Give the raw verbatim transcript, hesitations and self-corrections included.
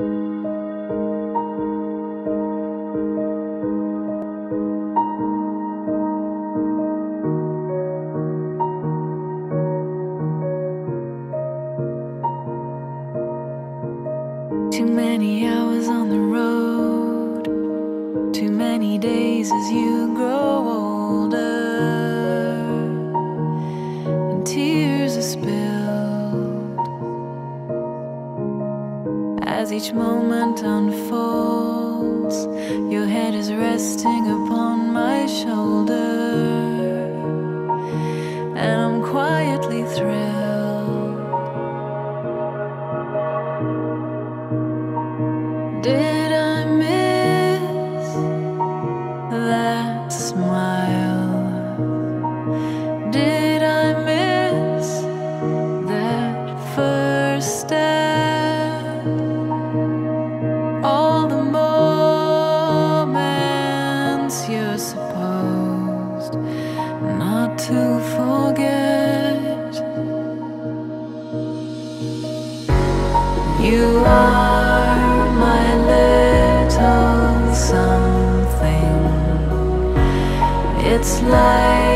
Too many hours on the road, too many days as you grow older, and tears are spilled as each moment unfolds. Your head is resting upon my shoulder, and I'm quietly thrilled. Did I miss that smile? Did I miss that first step? All the moments you're supposed not to forget. You are my little something. It's like